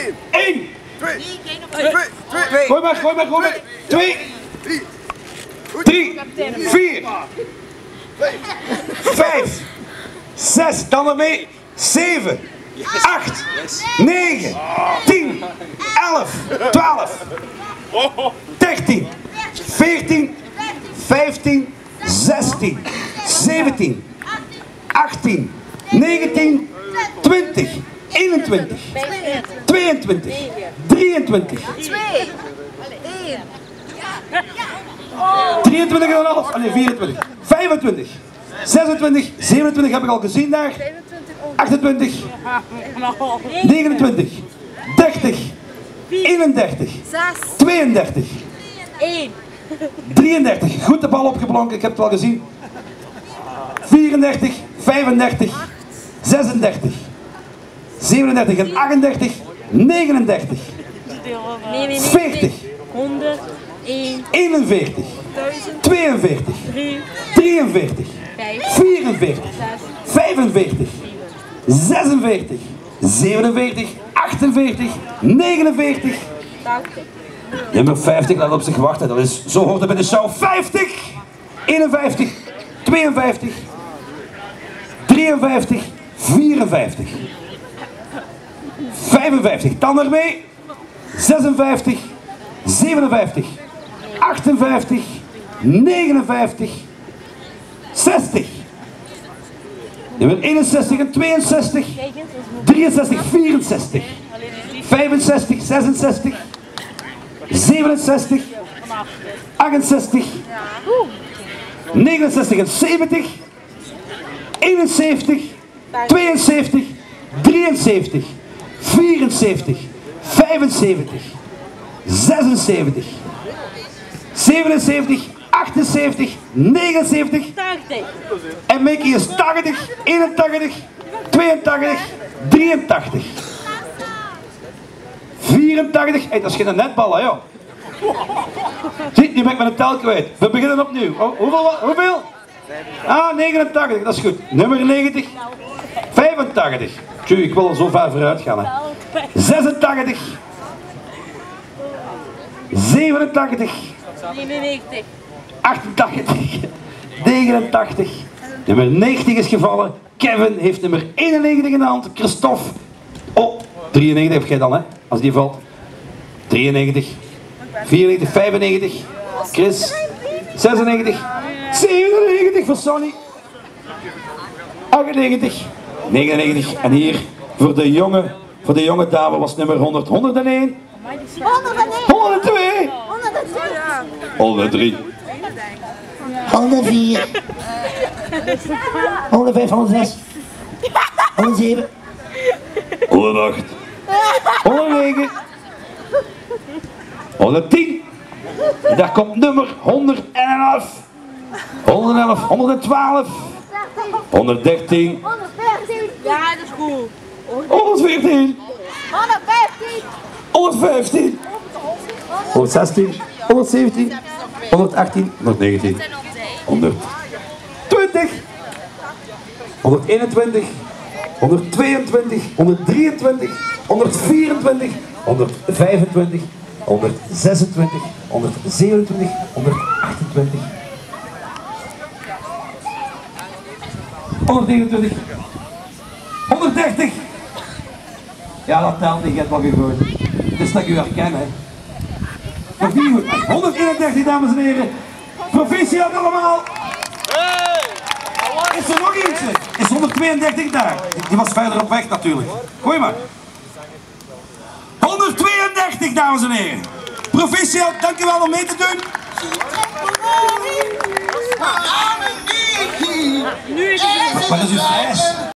1. Gooi maar. 2. 3. 4. 5. 6. Dan ermee. 7. 8. 9. 10. 11. 12. 13. 14. 15. 16. 17. 18. 19. 20. 21. 22. 23. 23,5. Nee, 24. 25. 26. 27 heb ik al gezien daar. 28. 29. 30. 31. 32. 33. Goed de bal opgeblonken, ik heb het wel gezien. 34. 35. 36. 37 en 38. 39. 40. 100, 1, 41. 1000, 42. 3, 43. 44. 45. 46. 47. 48. 49. 80. Nummer 50 laat op zich wachten. Dat is, zo hoort het bij de show. 50. 51. 52. 53. 54. 55. Dan ermee. 56. 57. 58. 59. 60. Nummer 61 en 62. 63. 64. 65. 66. 67. 68. 69 en 70. 71. 72. 73. 74. 75. 76. 77. 78. 79. 80. En Mickey is 80. 81. 82. 83. 84. Hey, dat is geen netbal, hè, joh. Ziet, nu ben ik mijn tel kwijt. We beginnen opnieuw. Oh, hoeveel? Ah, 89, dat is goed. Nummer 90. 85. Tjie, ik wil er zo ver vooruit gaan, hè. 86. 87. 99. 88. 89. Nummer 90 is gevallen. Kevin heeft nummer 91 in de hand. Christophe. Oh, 93 heb jij dan, hè? Als die valt. 93. 94, 95. Chris. 96. 97 voor Sonny. 98. 99. En hier voor de jonge dame was nummer 100. 101. 102. 103. 104. 105, 106. 107. 108. 109. 110. En daar komt nummer 111. 111, 112. 113. 114. Ja, dat is goed. 114. 115. 115. 116. 117. 118. 119. 120. 121. 122. 123. 124. 125. 126. 127. 128. 129. 130. Ja, dat telt niet, je hebt wel gegooid. Het is dat ik u herken, hè. Nog niet goed. 131, dames en heren. Proficiat allemaal. Is er nog eentje? Is 132 daar? Die was verder op weg natuurlijk. Gooi maar. 132, dames en heren. Proficiat, dankjewel om mee te doen. Nu is het. Wat is uw prijs?